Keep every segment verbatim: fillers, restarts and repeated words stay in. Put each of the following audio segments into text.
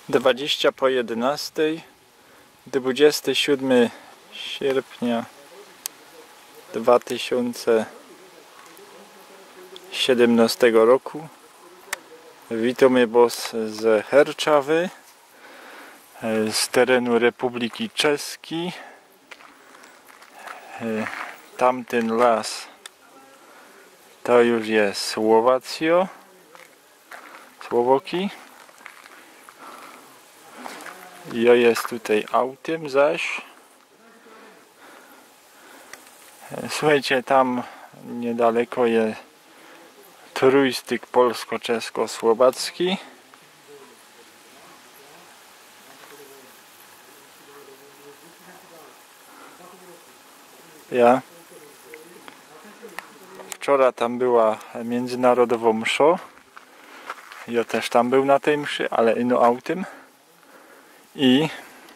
dwadzieścia po jedenastej, dwudziestego siódmego sierpnia dwa tysiące siedemnastego roku. Witamy Was z Herczawy, z terenu Republiki Czeskiej. Tamten las to już jest Słowacja, Słowoki. Ja jest tutaj autem zaś. Słuchajcie, tam niedaleko jest trójstyk polsko-czesko-słowacki. Ja. Wczoraj tam była międzynarodowa msza. Ja też tam był na tej mszy, ale ino autem. I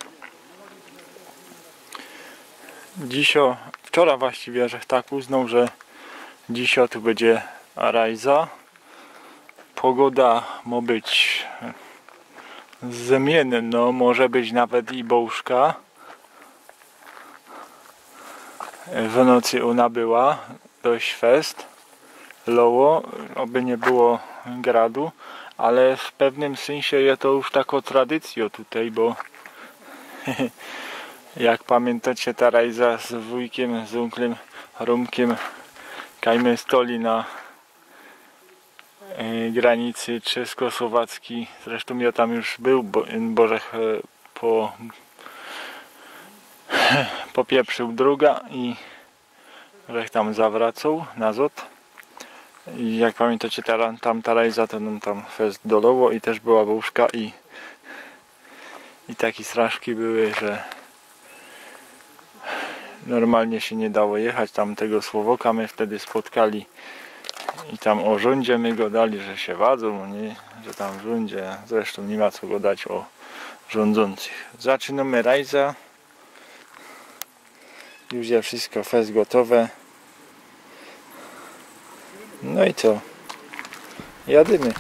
dzisiaj, wczoraj właściwie, że tak uznał, że dzisiaj tu będzie rajza. Pogoda ma być zmienna, no może być nawet i bożka. W nocy ona była dość fest, loło, oby nie było gradu, ale w pewnym sensie jest to już taką tradycją tutaj, bo jak pamiętacie, ta rajza z wujkiem, z unklem Romkiem kajmy stoli na granicy czesko-słowackiej. Zresztą ja tam już był, bo Bożech po popieprzył druga i Bożech tam zawracał nazad. I jak pamiętacie, ta, tam ta rajza to nam tam fest dolowo i też była wóżka i i takie straszki były, że normalnie się nie dało jechać. Tam tego Słowoka my wtedy spotkali i tam o rządzie my go dali, że się wadzą, nie? Że tam w rządzie, zresztą nie ma co go dać o rządzących. Zaczynamy rajza. Już jest wszystko fest gotowe. No i co? Jadymy.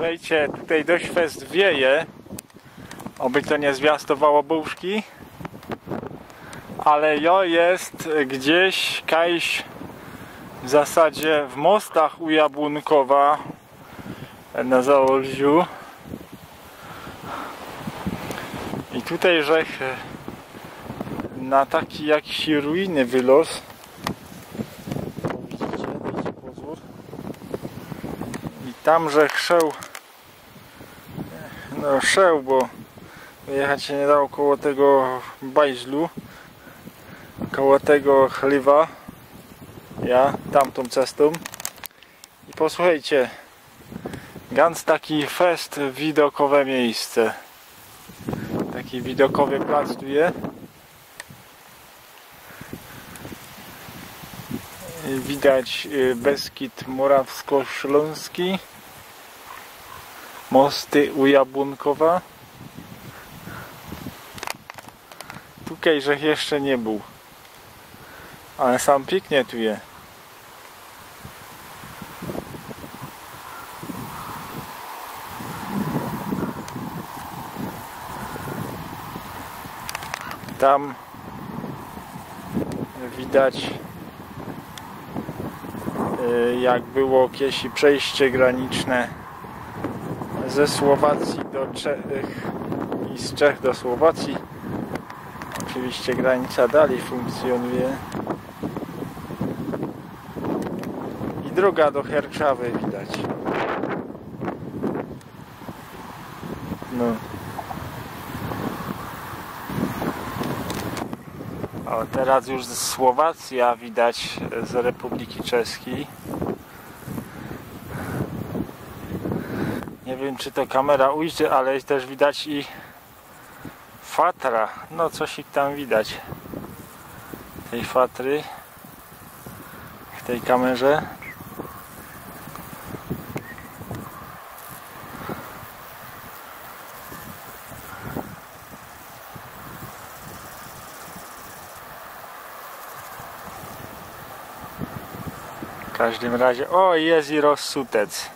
Słuchajcie, tutaj dość fest wieje. Oby to nie zwiastowało bułszki. Ale jo jest gdzieś kajś w zasadzie w mostach u Jabłonkowa na Zaolziu. I tutaj żech na taki jakiś ruiny wylos. Widzicie, dajcie pozór. I tam żech szeł, no szeł, bo jechać się nie dało koło tego bajźlu, koło tego chliwa, ja tamtą cestą. I posłuchajcie, ganz taki fest, widokowe miejsce, taki widokowy plac tu jest. Widać Beskid Morawsko-Śląski, mosty u Jabłonkowa. Tutaj żech jeszcze nie był, ale sam pięknie tu jest. Tam widać, jak było kiedyś przejście graniczne ze Słowacji do Czech i z Czech do Słowacji. Oczywiście granica dalej funkcjonuje. I droga do Herczawy widać. No. O, teraz już Słowacja widać z Republiki Czeskiej. Nie wiem, czy to kamera ujrzy, ale też widać i Fatra. No coś ich tam widać. Tej Fatry w tej kamerze. W każdym razie, o, jest i Rossutec.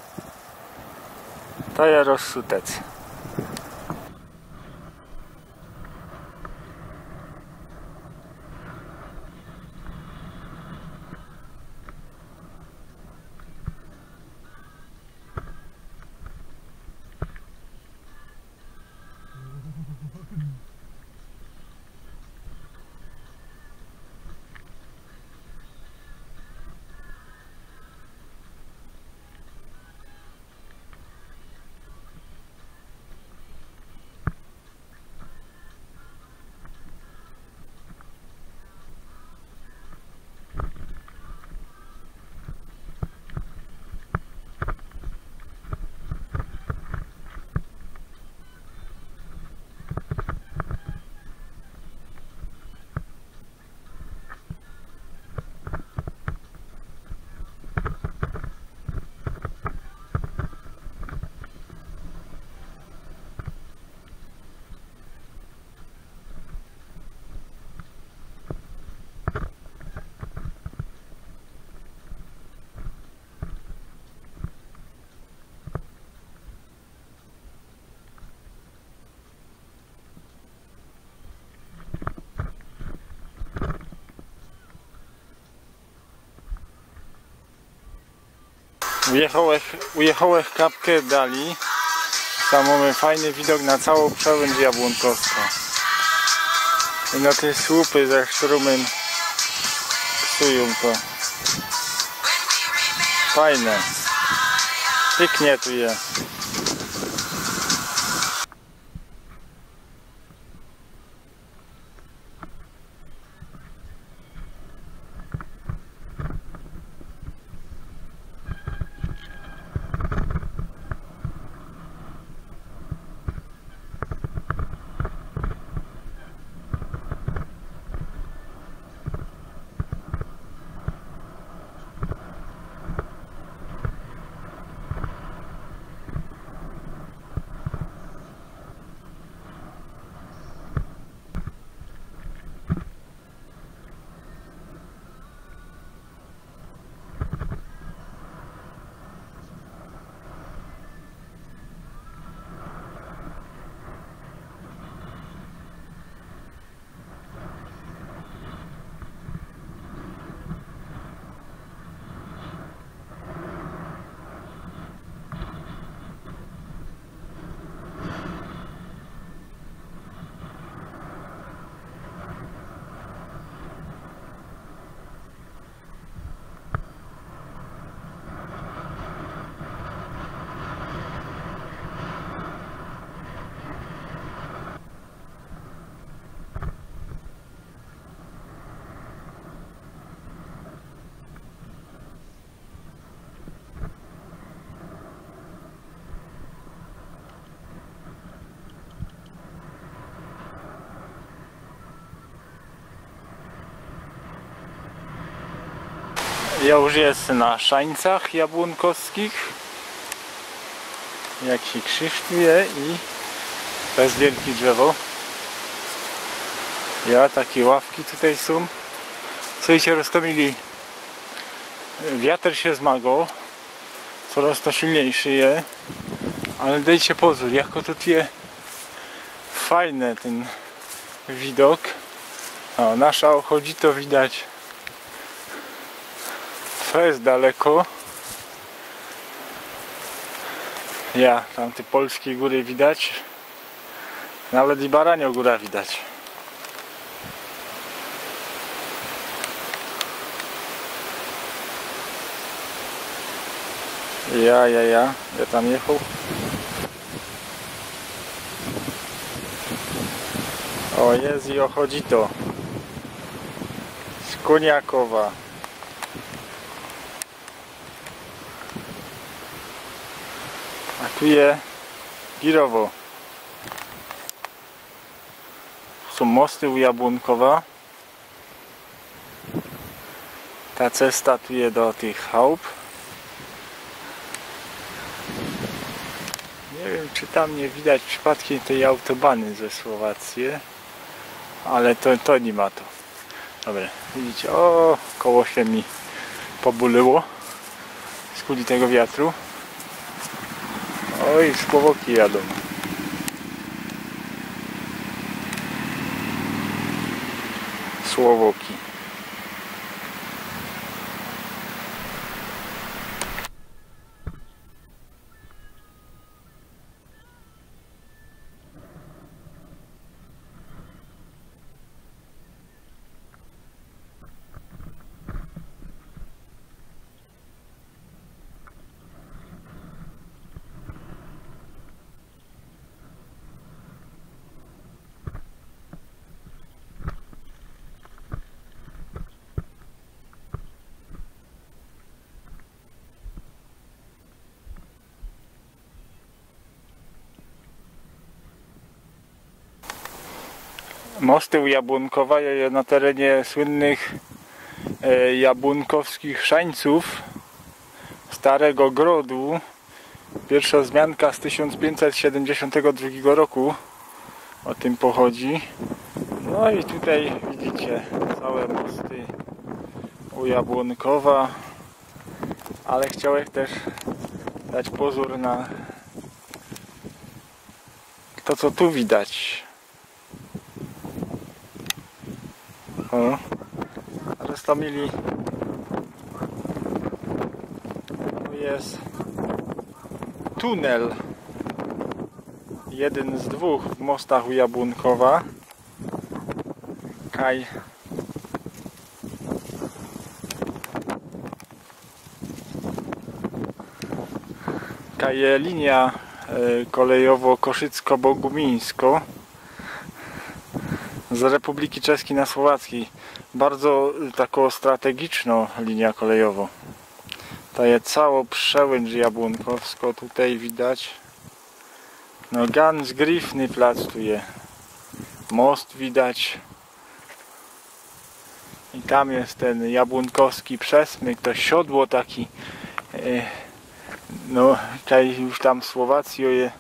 To jest Rossutec. Ujechałem, ujechałem kapkę dali. Tam mamy fajny widok na całą przełęcz jabłonkowską. I na te słupy ze sztrumem psują to. Fajne. Pięknie tu jest. Ja już jest na szańcach jabłonkowskich. Jak się krzyżtuje i to jest wielkie drzewo. Ja, takie ławki tutaj są. Słuchajcie, roztomili. Wiatr się zmagał. Coraz to silniejszy je. Ale dajcie pozór, jako to tu jest fajny ten widok. O, nasza ochodzi to widać. To jest daleko. Ja, tam te polskie góry widać. Nawet i Baranio góra widać. Ja, ja, ja. Ja tam jechał. O, jest i ochodzi to. Z Koniakowa. A tu jest Girowo. Są mosty u Jabłonkowa. Ta cesta tu jest do tych chałup. Nie wiem, czy tam nie widać przypadkiem tej autobany ze Słowacji, ale to, to nie ma to. Dobra, widzicie, o, koło się mi pobulyło z kuli tego wiatru. Oj, Słowoki jadą. Słowoki. Mosty u Jabłonkowa jest na terenie słynnych e, jabłonkowskich szańców Starego Grodu. Pierwsza wzmianka z tysiąc pięćset siedemdziesiątego drugiego roku o tym pochodzi. No i tutaj widzicie całe mosty u Jabłonkowa, ale chciałem też dać pozór na to, co tu widać. O, roztomili. Tu jest tunel. Jeden z dwóch w mostach u Jabłonkowa. Kaj. Kaj linia kolejowo-koszycko-bogumińsko z Republiki Czeskiej na Słowackiej. Bardzo taką strategiczną linia kolejową. To jest cało przełęcz jabłonkowsko, tutaj widać. No ganz gryfny plac tu jest. Most widać. I tam jest ten jabłonkowski przesmyk, to siodło taki. No tutaj już tam Słowacjo je.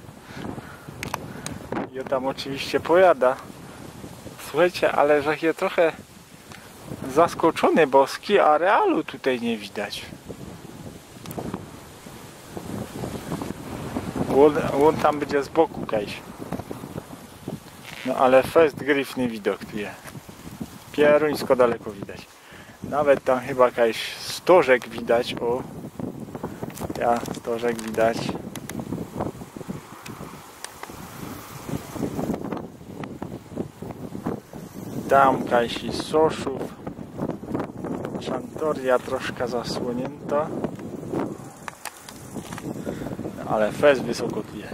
Ja tam oczywiście pojada. Słuchajcie, ale że je trochę zaskoczony, bo ski arealu tutaj nie widać. On, on tam będzie z boku kajś. No ale fest gryfny widok tu jest. Pieruńsko daleko widać. Nawet tam chyba kajś stożek widać. O, ja stożek widać. Tam kajsi Soszów. Szantoria troszkę zasłonięta. Ale fest wysoko tu jest.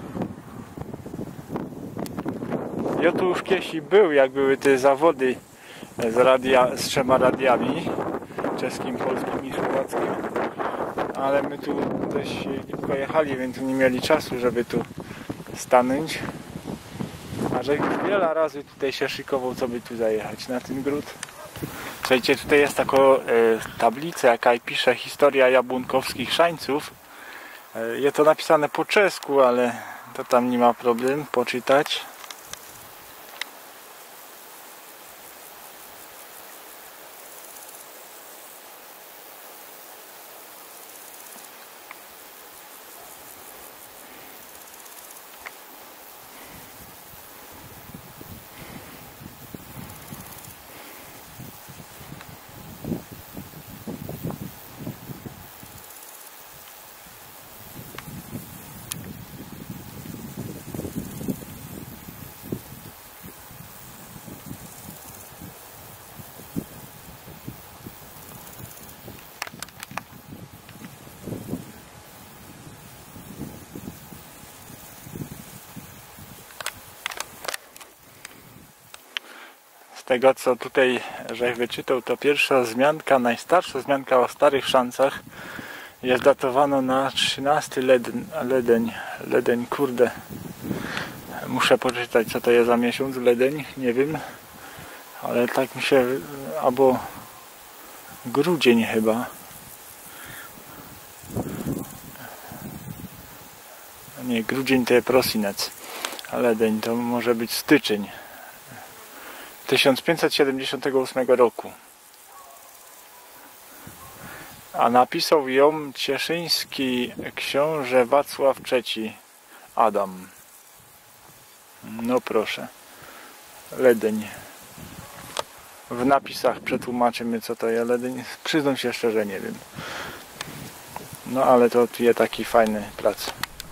Ja tu już kiedyś był, jak były te zawody z, radia, z trzema radiami, czeskim, polskim i słowackim. Ale my tu dość szybko jechali, więc nie mieli czasu, żeby tu stanąć. A że już wiele razy tutaj się szykował, co by tu zajechać na ten gród. Słuchajcie, tutaj jest taka e, tablica, jaka pisze historia jabłonkowskich szańców. E, jest to napisane po czesku, ale to tam nie ma problemu poczytać. Z tego co tutaj żech wyczytał, to pierwsza wzmianka, najstarsza wzmianka o starych szancach jest datowana na trzynasty ledeń, ledeń, ledeń, kurde, muszę poczytać co to jest za miesiąc, ledeń, nie wiem, ale tak mi się, albo grudzień chyba, nie, grudzień to jest prosinec, a ledeń to może być styczeń tysiąc pięćset siedemdziesiątego ósmego roku. A napisał ją cieszyński książę Wacław trzeci Adam. No proszę. Ledeń. W napisach przetłumaczymy co to jest ledeń. Przyznam się szczerze, nie wiem. No ale to jest taki fajny plac.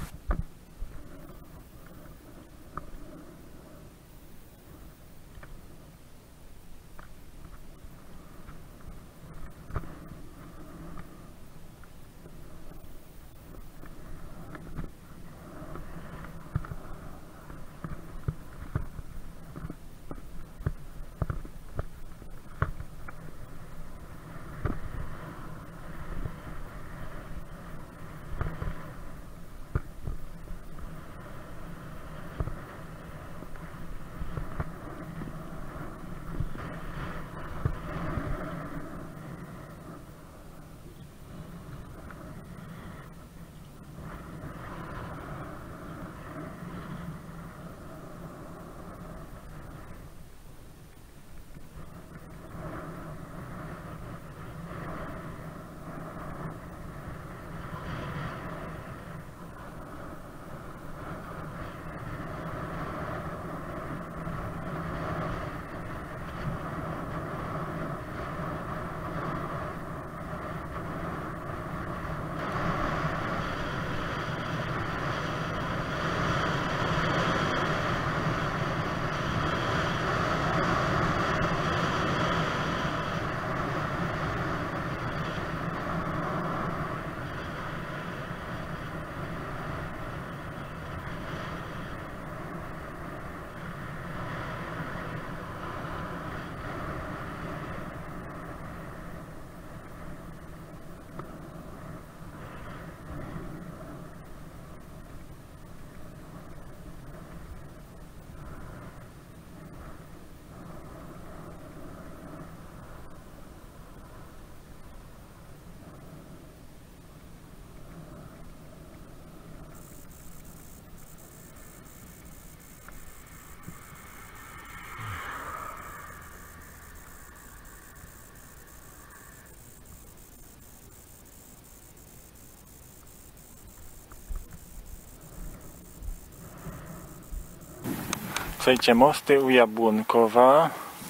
Słuchajcie, mosty u Jabłonkowa.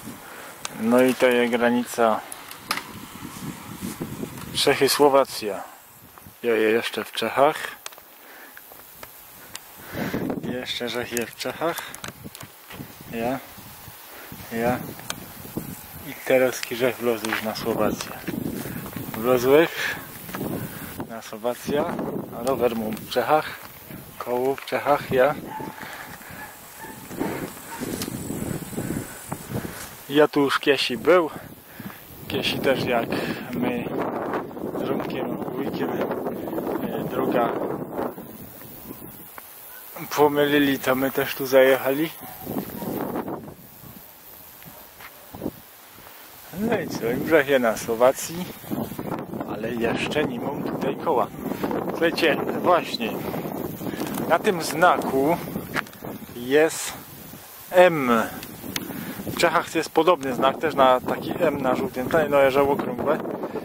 No i to jest granica Czechy, Słowacja. Ja je jeszcze w Czechach. Jeszcze że je w Czechach. Ja. Ja. I teraz kiżech wlazł już na Słowację. Wlazłych na Słowacja. A rower mam w Czechach. Koło w Czechach, ja. Ja tu już kiesi był. Kiesi też jak my z Romkiem, wujkiem droga pomylili, to my też tu zajechali. No i co, już je na Słowacji, ale jeszcze nie mam tutaj koła. Słuchajcie, właśnie, na tym znaku jest M. W Czechach jest podobny znak, też na taki M na żółtym tle, no jeżdżą okrągłe.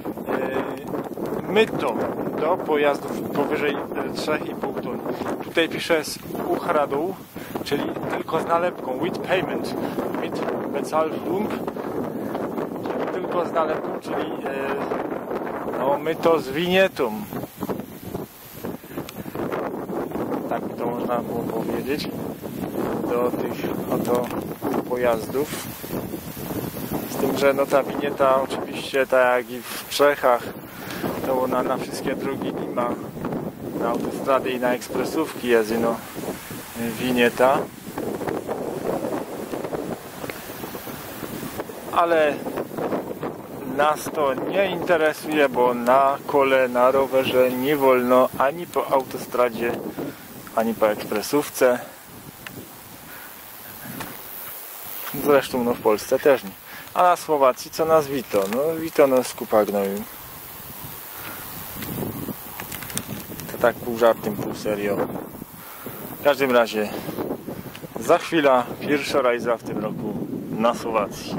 Myto do pojazdów powyżej trzy i pół ton. Tutaj pisze z uchradą, czyli tylko z nalepką, with payment, with Bezahlung, czyli tylko z nalepką, czyli no myto z winietą. Tak by to można było powiedzieć do tych oto pojazdów. Z tym, że no ta winieta oczywiście, tak jak i w Czechach, to ona na wszystkie drogi nie ma, na autostrady i na ekspresówki jest no winieta. Ale nas to nie interesuje, bo na kole, na rowerze nie wolno ani po autostradzie, ani po ekspresówce. Zresztą no w Polsce też nie. A na Słowacji co nas wito? No wito nas skupa gnoju. To tak pół żartem, pół serio. W każdym razie za chwilę pierwsza rajza w tym roku na Słowacji.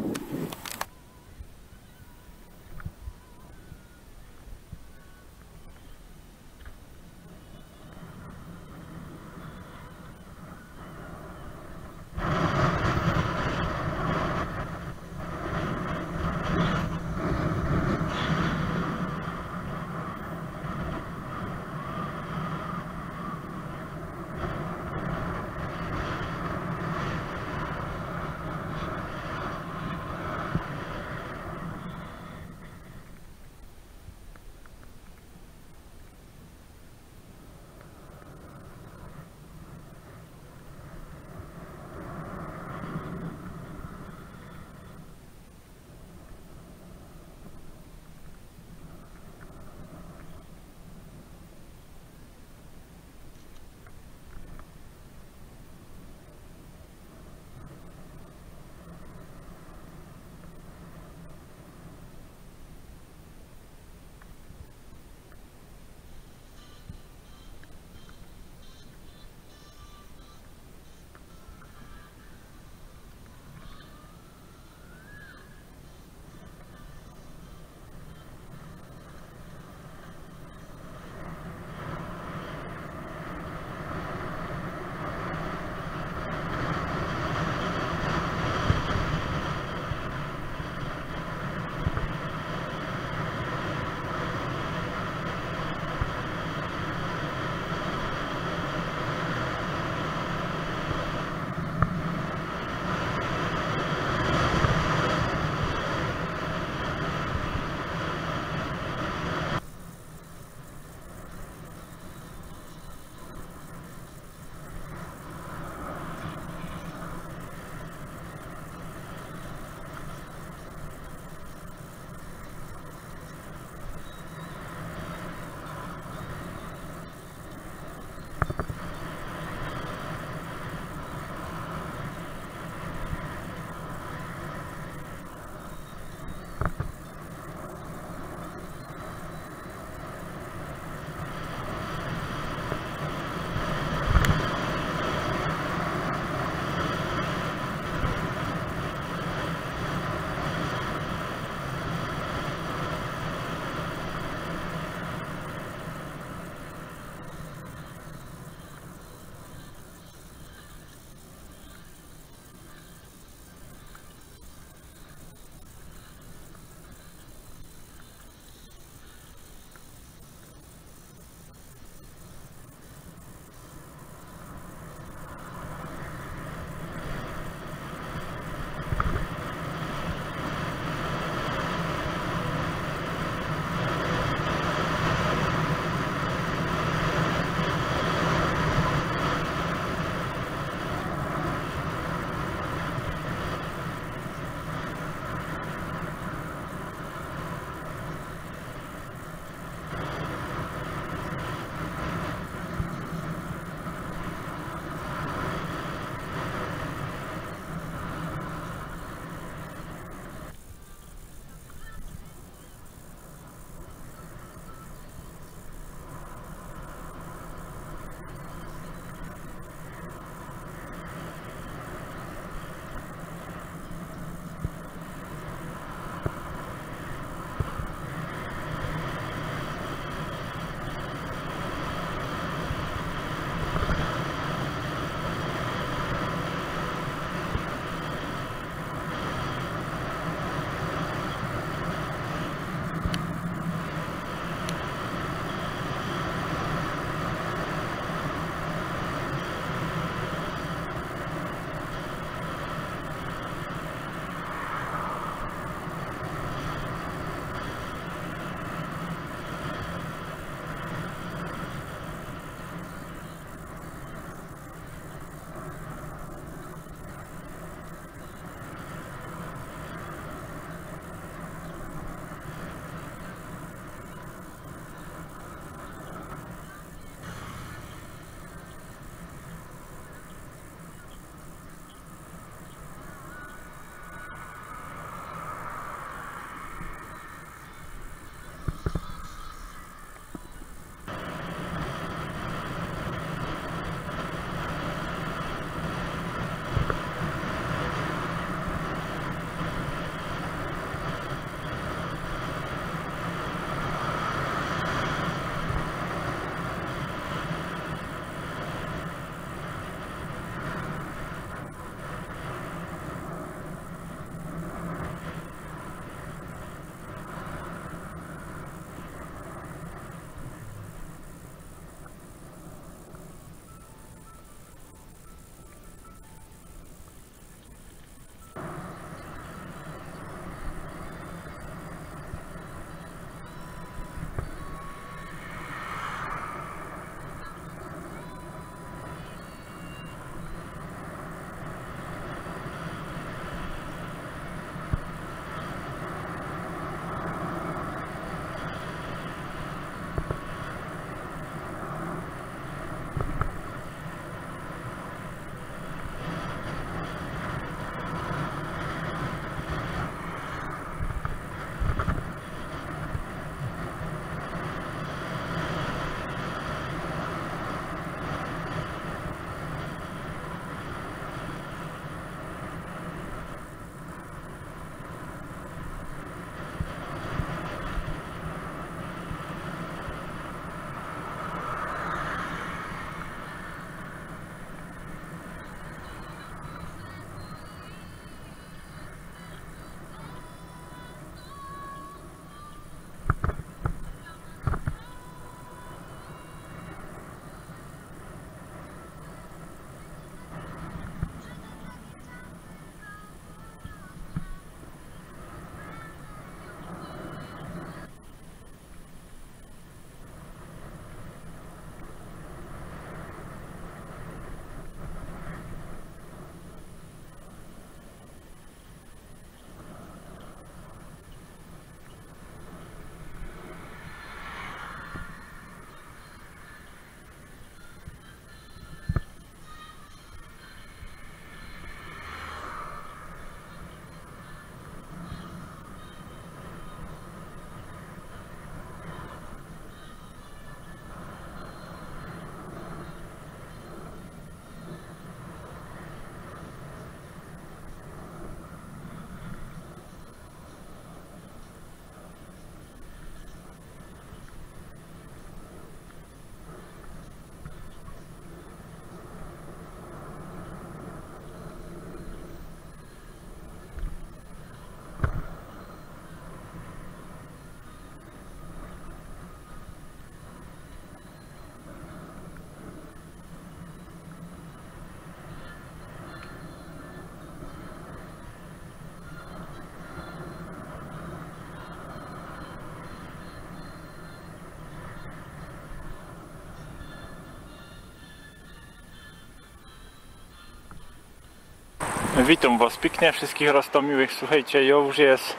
Witam was pięknie, wszystkich roztomiłych. Słuchajcie, ja już jest,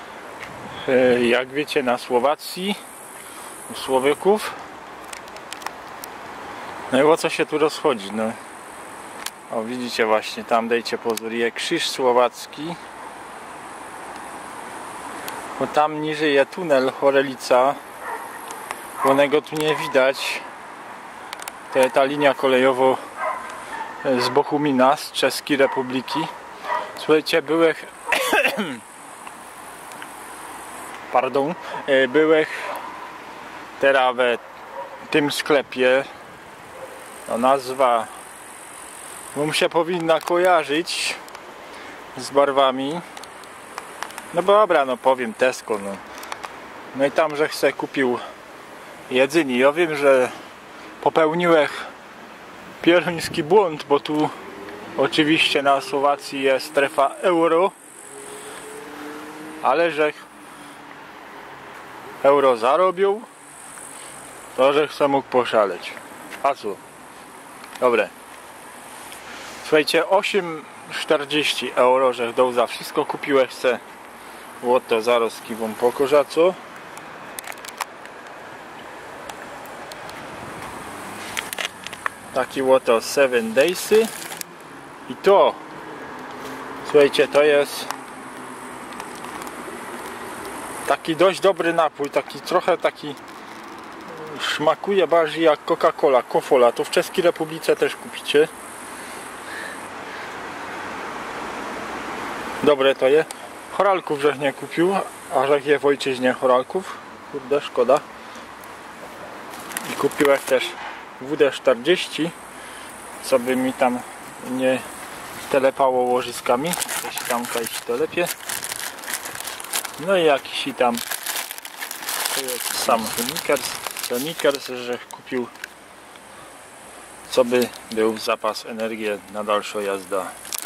e, jak wiecie, na Słowacji, u Słowaków. No i o co się tu rozchodzi? No, o, widzicie właśnie, tam dajcie pozór, jest krzyż słowacki. Bo tam niżej jest tunel Chorelica. Onego tu nie widać. to ta linia kolejowa z Bohumina, z Czeskiej Republiki. Słuchajcie, byłych pardon, byłych teraz w tym sklepie. No, nazwa mu się powinna kojarzyć z barwami. No dobra, no powiem Tesco. No, no i tam, że chcę kupił jedzenie. Ja wiem, że popełniłem pieruński błąd, bo tu oczywiście na Słowacji jest strefa euro, ale że euro zarobił, to że chcę mógł poszaleć. A co? Dobre. Słuchajcie, osiem czterdzieści euro, że dał za wszystko. Kupiłem chcę. Łoto zaraz kiwam pokorza, co? Taki łoto seven daysy. I to, słuchajcie, to jest taki dość dobry napój, taki trochę taki smakuje bardziej jak Coca-Cola, Kofola. To w Czeskiej Republice też kupicie. Dobre to je. Choralków żech nie kupił, a żech je w ojczyźnie choralków. Kurde, szkoda. I kupiłem też W D czterdzieści, co by mi tam nie telepało łożyskami. Coś tam kajś telepie. No i jakiś tam sam Snickers, Snickers, że kupił, co by był zapas energii na dalszą jazdę.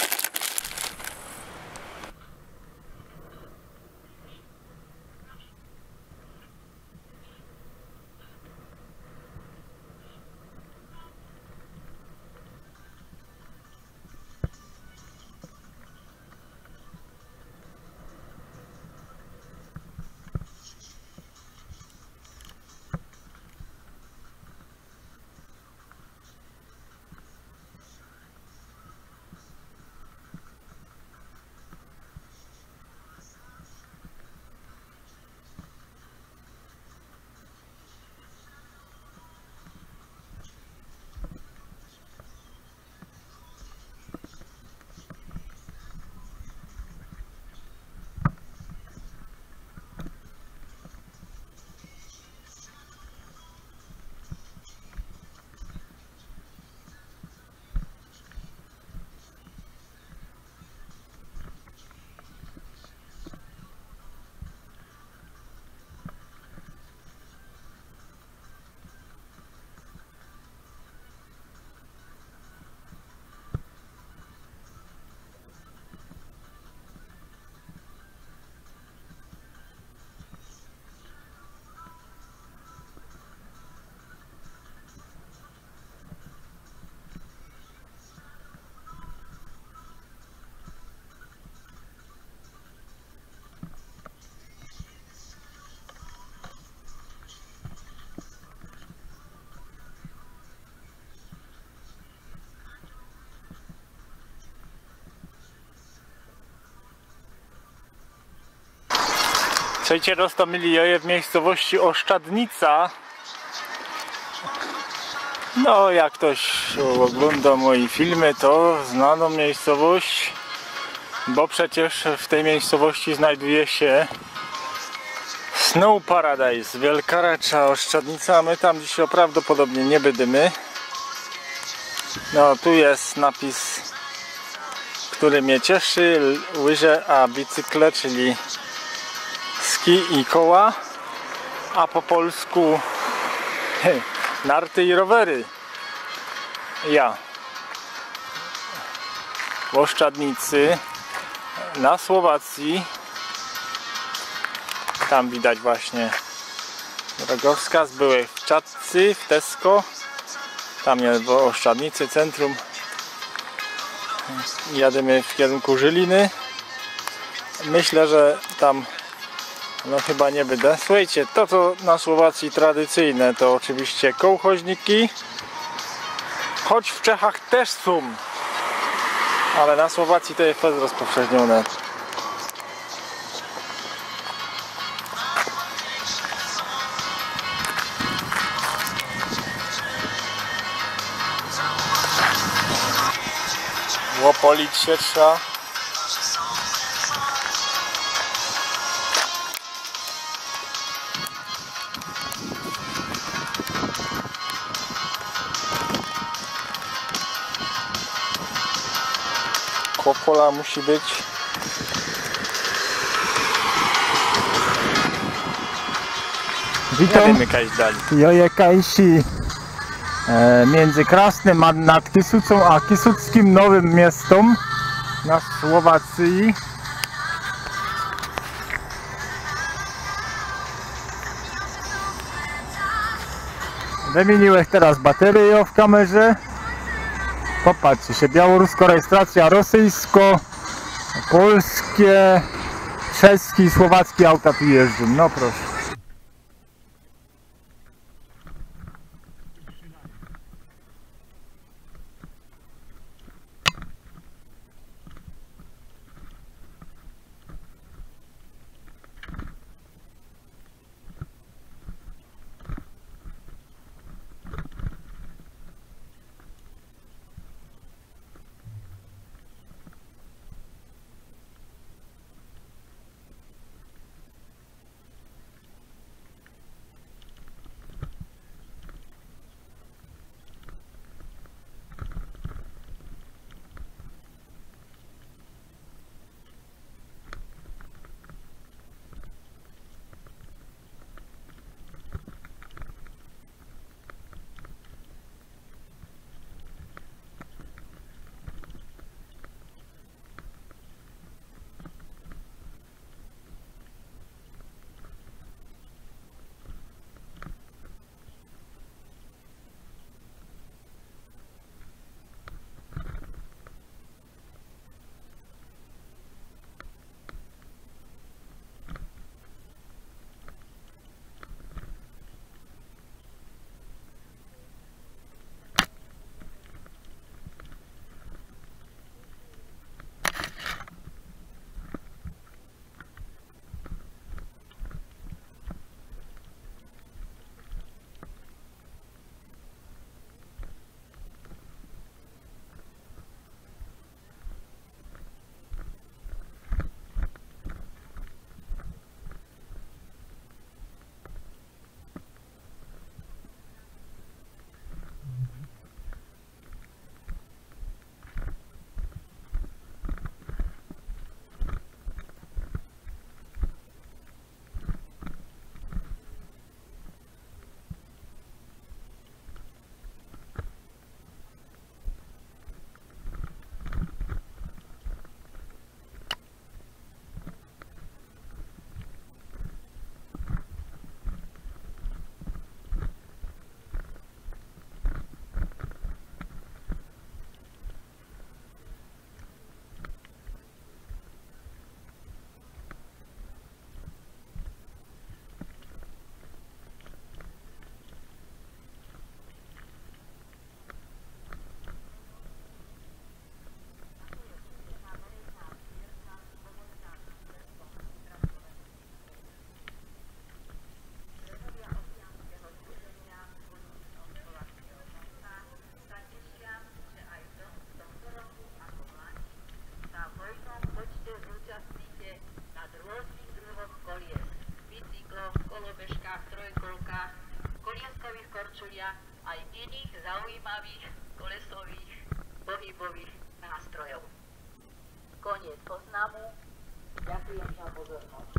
Słuchajcie, roztomili je w miejscowości Oszczadnica. No, jak ktoś ogląda moje filmy, to znaną miejscowość, bo przecież w tej miejscowości znajduje się Snow Paradise, Wielka Recza, Oszczadnica, a my tam dzisiaj prawdopodobnie nie będziemy. No, tu jest napis, który mnie cieszy: łyże a bicykle, czyli ski i koła, a po polsku narty i rowery. Ja w Oszczadnicy na Słowacji, tam widać właśnie drogowskaz, były w Czadcy, w Tesco, tam jest w Oszczadnicy centrum. Jadymy w kierunku Żyliny. Myślę, że tam no chyba nie będę. Słuchajcie, to co na Słowacji tradycyjne, to oczywiście kołchoźniki, choć w Czechach też są, ale na Słowacji to jest rozpowszechnione. Popolić się trzeba. Kopola musi być. Witam. Jo jakaś e, między Krasnym a nad Kisucą a Kisuckim Nowym Miastom na Słowacji. Wymieniłem teraz baterię w kamerze. Popatrzcie się, białoruska rejestracja, rosyjsko, polskie, czeskie i słowackie auta tu jeżdżą. No proszę. Aj iných zaujímavých kolesových pohybových nástrojov. Koniec oznamu. Ďakujem za pozornosť.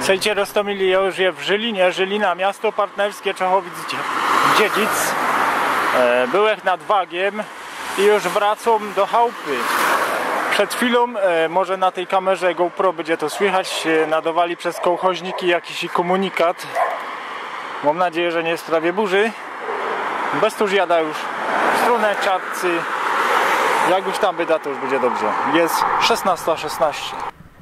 Słuchajcie, Roztomili już jest w Żylinie. Żylina, miasto partnerskie Czechowic-Dziedzic. E, byłem nad Wagiem i już wracam do chałupy. Przed chwilą, e, może na tej kamerze GoPro będzie to słychać, e, nadawali przez kołchoźniki jakiś komunikat. Mam nadzieję, że nie jest w sprawie burzy. Bez tuż jada już w stronę Czarcy. Jak już tam byda, to już będzie dobrze. Jest szesnasta szesnaście.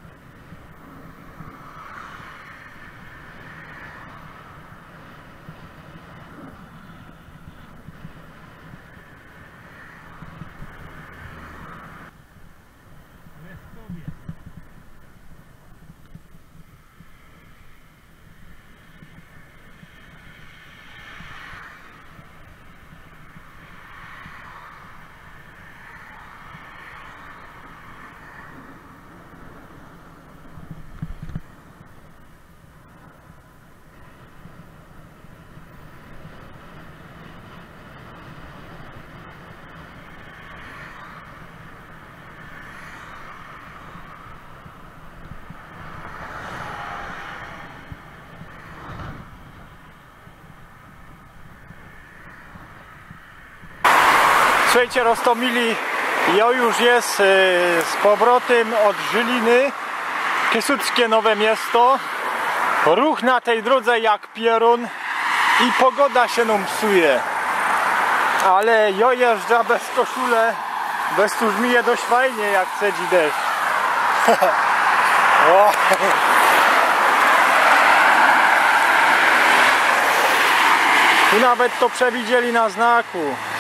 Słuchajcie, Roztomili, ja już jest yy, z powrotem od Żyliny, Kysuckie Nowe Miasto. Ruch na tej drodze jak pierun i pogoda się nam psuje. Ale ja jeżdżę bez koszule, bez tuż mi je dość fajnie jak cedzi deszcz. Tu nawet to przewidzieli na znaku.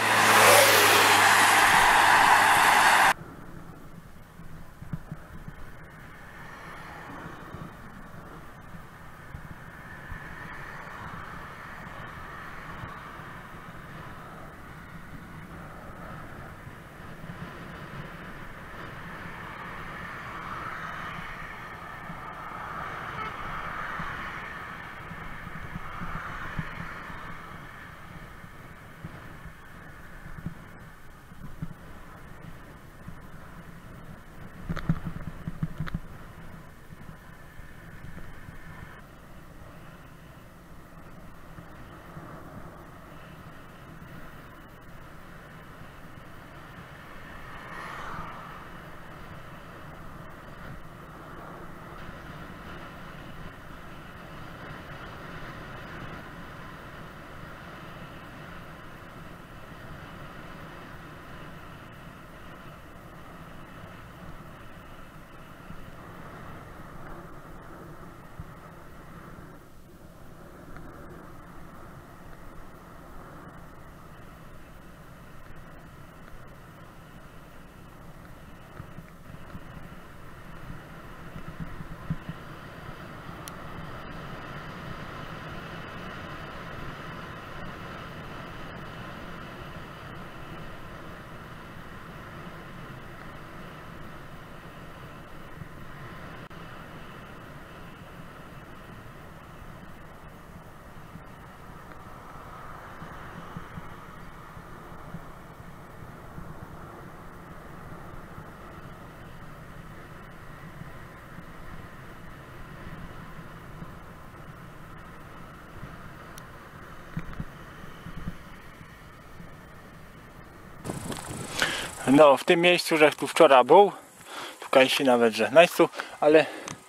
No, w tym miejscu, że tu wczoraj był, tutaj się nawet, że na miejscu, ale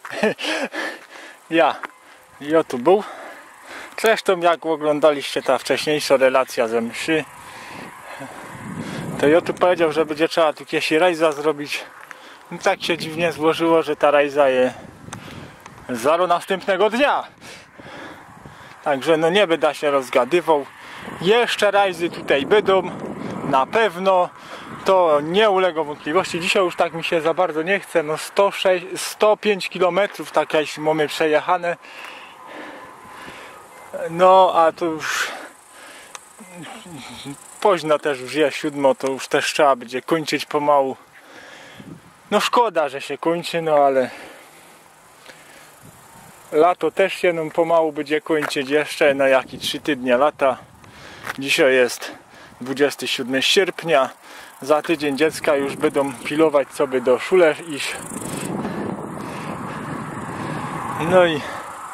ja, ja tu był. Zresztą jak oglądaliście ta wcześniejsza relacja ze mszy, to ja tu powiedział, że będzie trzeba tu jakieś rajza zrobić. No tak się dziwnie złożyło, że ta rajza jest zaro następnego dnia. Także no nie będę się rozgadywał. Jeszcze rajzy tutaj będą, na pewno. To nie ulega wątpliwości. Dzisiaj już tak mi się za bardzo nie chce. No sto sześć, sto pięć kilometrów tak jakieś mamy przejechane. No a to już późno też już jest siódmo, to już też trzeba będzie kończyć pomału. No szkoda, że się kończy, no ale lato też się nam pomału będzie kończyć jeszcze na jakieś trzy tygodnie lata. Dzisiaj jest dwudziestego siódmego sierpnia. Za tydzień dziecka już będą pilować sobie do szule iść. No i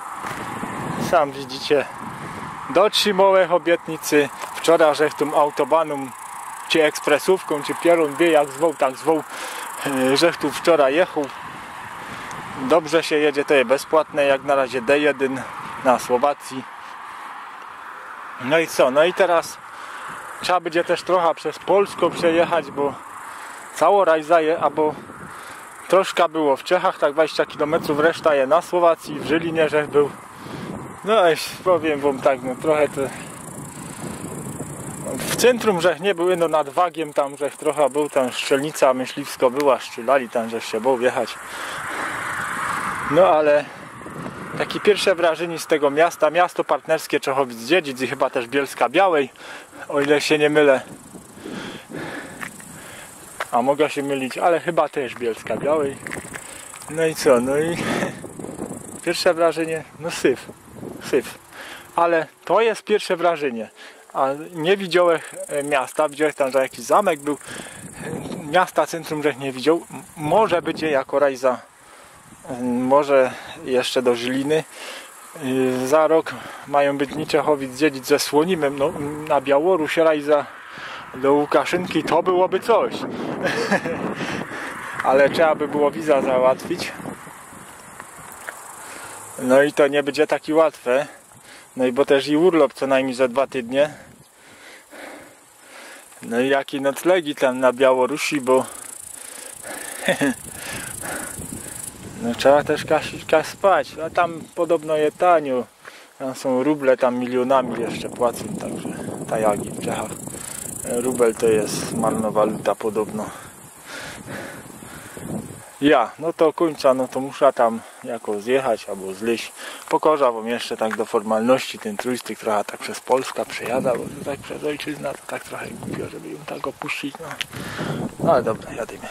sam widzicie, dotrzymałem obietnicy. Wczoraj żech tą autobaną, czy ekspresówką, czy pierun wie jak zwoł, tak zwoł, żech tu wczoraj jechał. Dobrze się jedzie, to jest bezpłatne, jak na razie D jeden na Słowacji. No i co, no i teraz trzeba będzie też trochę przez Polskę przejechać, bo cało rajzaje, albo troszkę było w Czechach, tak dwadzieścia kilometrów, reszta je na Słowacji, w Żylinie żech był. No i powiem wam tak, no trochę to w centrum żech nie był, no nad Wagiem tam żech trochę był, tam Szczelnica myśliwsko była, strzelali tam, żech się bał jechać. No ale takie pierwsze wrażenie z tego miasta, miasto partnerskie Czechowic-Dziedzic i chyba też Bielska-Białej, o ile się nie mylę. A mogę się mylić, ale chyba też Bielska-Białej. No i co, no i pierwsze wrażenie, no syf, syf. Ale to jest pierwsze wrażenie. A nie widziałem miasta, widziałem tam, że jakiś zamek był. Miasta, centrum, żech nie widział. Może będzie jako rajza, może jeszcze do Żyliny. Za rok mają być Czechowic-Dziedzic ze Słonimem, no, na Białoruś rajza do Łukaszynki, to byłoby coś. Ale trzeba by było wiza załatwić. No i to nie będzie takie łatwe. No i bo też i urlop co najmniej za dwa tygodnie. No i jakie noclegi tam na Białorusi, bo no trzeba też kasić spać, a tam podobno je tanio. Tam są ruble, tam milionami jeszcze płacą, także tajagi w Czechach. Rubel to jest marna waluta podobno. Ja, no to kończę, no to muszę tam jako zjechać albo zleść. Pokorza wam jeszcze tak do formalności ten trójstyk trochę tak przez Polskę przejada, bo to tak przez ojczyznę to tak trochę głupio, żeby ją tak opuścić. No, no ale dobra, jademy.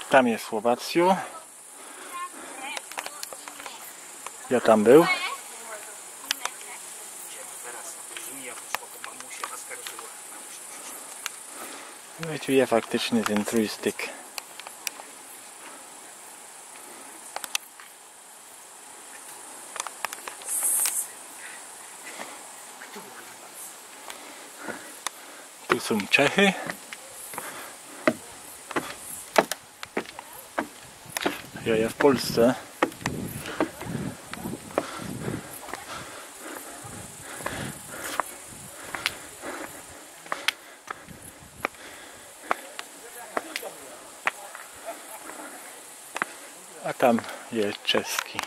Tam jest Słowacjo. Ja tam był. No i tu jest faktycznie ten trójstyk. Tu są Czechy. Ja ja w Polsce. A tam jest czeski.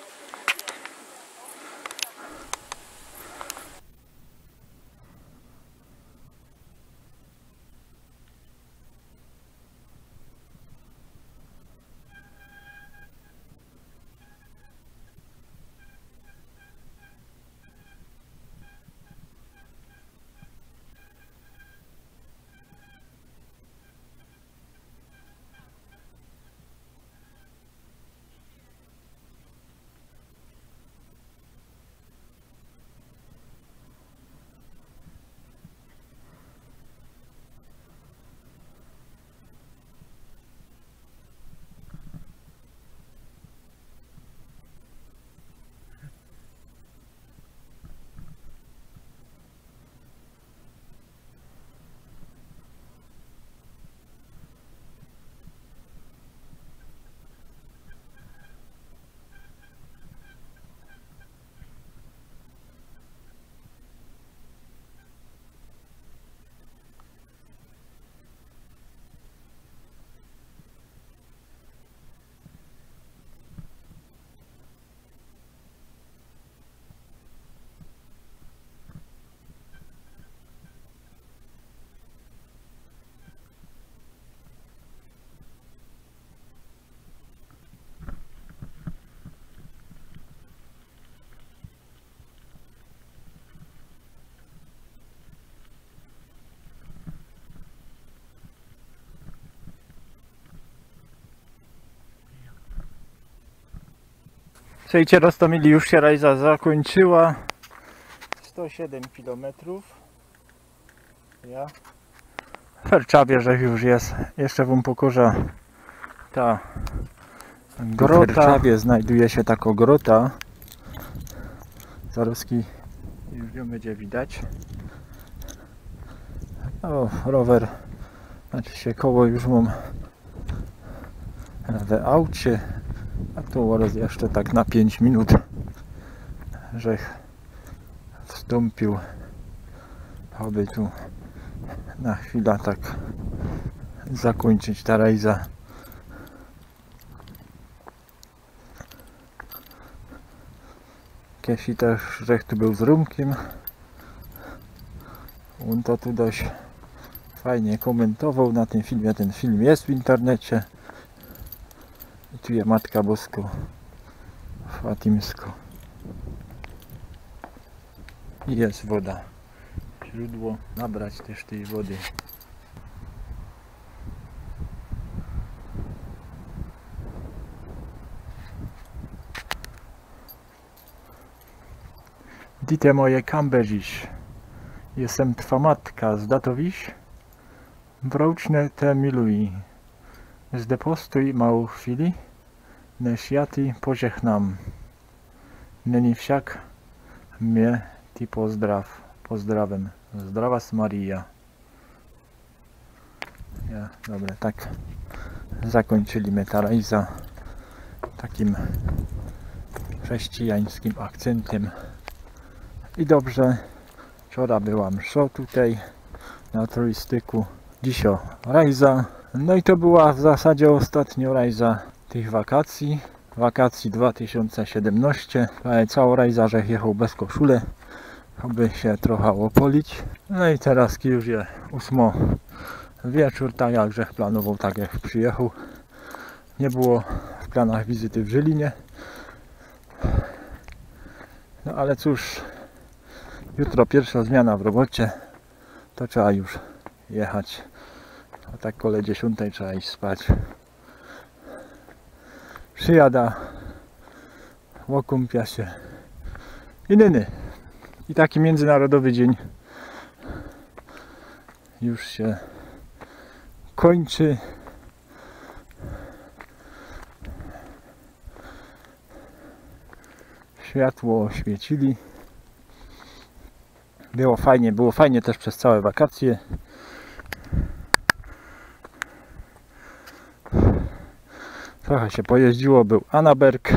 Słuchajcie, Roztomili już się rajza zakończyła. sto siedem kilometrów. Ja. W Ferczawie, że już jest. Jeszcze wam pokażę ta grota. W Ferczawie znajduje się taka grota. Zaroski już ją będzie widać. O, rower. Znaczy się koło już mam w aucie. A tu oraz jeszcze tak na pięć minut, że wstąpił, aby tu na chwilę tak zakończyć ta rajza. Kiesi też, że tu był z Rumkiem. On to tu dość fajnie komentował na tym filmie. Ten film jest w internecie. I tu jest Matka Bosko Fatimsko. I jest woda. Źródło. Nabrać też tej wody. Dite moje kamberziś. Jestem twa matka, zdatowiś? Wrouczne te miluj. Zdepostuj małą chwili, než ja ty pożegnam. Není však mnie ty pozdraw, pozdrawem. Zdrowas Maria. Ja, dobra, tak zakończyliśmy ta rajza takim chrześcijańskim akcentem. I dobrze, wczoraj była msza tutaj na turystyku, dzisiaj rajza. No i to była w zasadzie ostatnia rajza tych wakacji. Wakacji dwa tysiące siedemnaście. Cała rajza, że jechał bez koszuli, aby się trochę opolić. No i teraz już jest ósma wieczór, tak jak Grzech planował, tak jak przyjechał. Nie było w planach wizyty w Żylinie. No ale cóż, jutro pierwsza zmiana w robocie, to trzeba już jechać. A tak koło dziesiątej trzeba iść spać. przyjada, okąpia się i nyny. I taki Międzynarodowy Dzień już się kończy. Światło oświecili. Było fajnie, było fajnie też przez całe wakacje. Trochę się pojeździło, był Annaberg,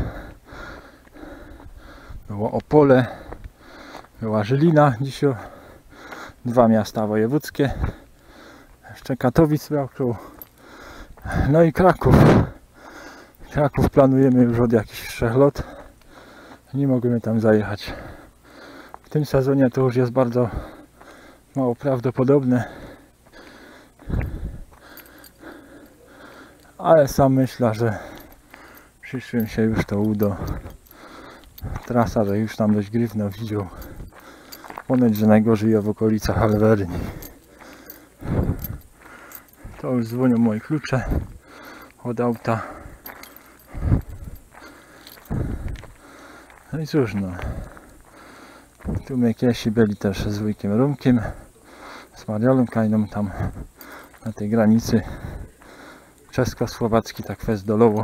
było Opole, była Żylina, dzisiaj dwa miasta wojewódzkie, jeszcze Katowice, no i Kraków. Kraków planujemy już od jakichś trzech lat, nie możemy tam zajechać. W tym sezonie to już jest bardzo mało prawdopodobne, ale sam myślę, że w przyszłym się już to uda. Trasa, że już tam dość Gryfno widział. Ponoć, że najgorzej w okolicach Alwerni. To już dzwonią moje klucze od auta. No i cóż, no. Tu my kiesi byli też z wujkiem Rumkiem, z Mariolem Kajną tam na tej granicy czesko-słowacki, tak fest dolowo.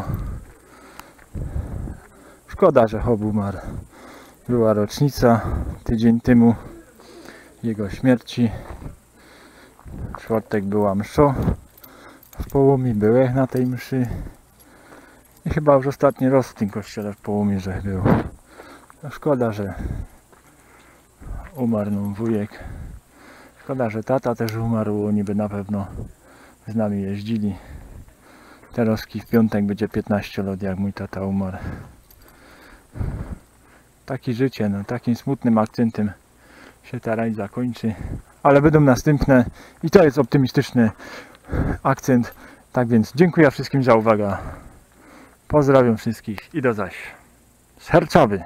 Szkoda, że Hob umarł. Była rocznica tydzień temu jego śmierci. W czwartek była msza w Połomii, byłem na tej mszy i chyba już ostatni raz w tym kościele w Połomii, że był. No szkoda, że umarł nam wujek. Szkoda, że tata też umarł, oni by na pewno z nami jeździli. Teraz w piątek będzie piętnaście lat, jak mój tata umarł. Takie życie, no takim smutnym akcentem się ta raj zakończy, ale będą następne i to jest optymistyczny akcent. Tak więc dziękuję wszystkim za uwagę. Pozdrawiam wszystkich i do zaś. Serczawy.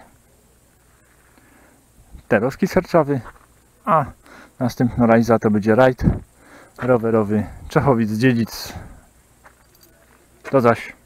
Teroski Serczawy, a następna rajza to będzie rajd rowerowy Czechowic-Dziedzic. Do zaś.